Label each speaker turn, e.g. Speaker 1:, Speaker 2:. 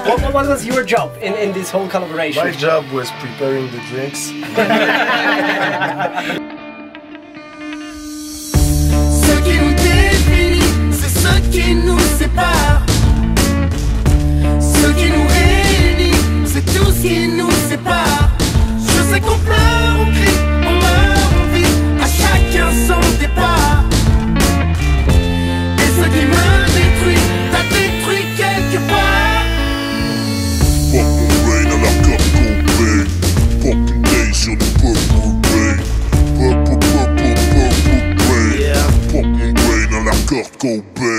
Speaker 1: What was your job in this whole collaboration?
Speaker 2: My job was preparing the drinks.
Speaker 3: Ce qui nous définit, c'est ce qui nous sépare. Ce qui nous réunit, c'est tout ce qui nous sépare. Je sais qu'on pleure, on crie, on meurt, on vit, à chacun son départ. Et ce qui me détruit, t'a détruit quelque part.
Speaker 4: Fuck mon brain à la carte Cobain. Fucking day sur le purple brain. Purple brain. Fuck mon brain à la carte Cobain.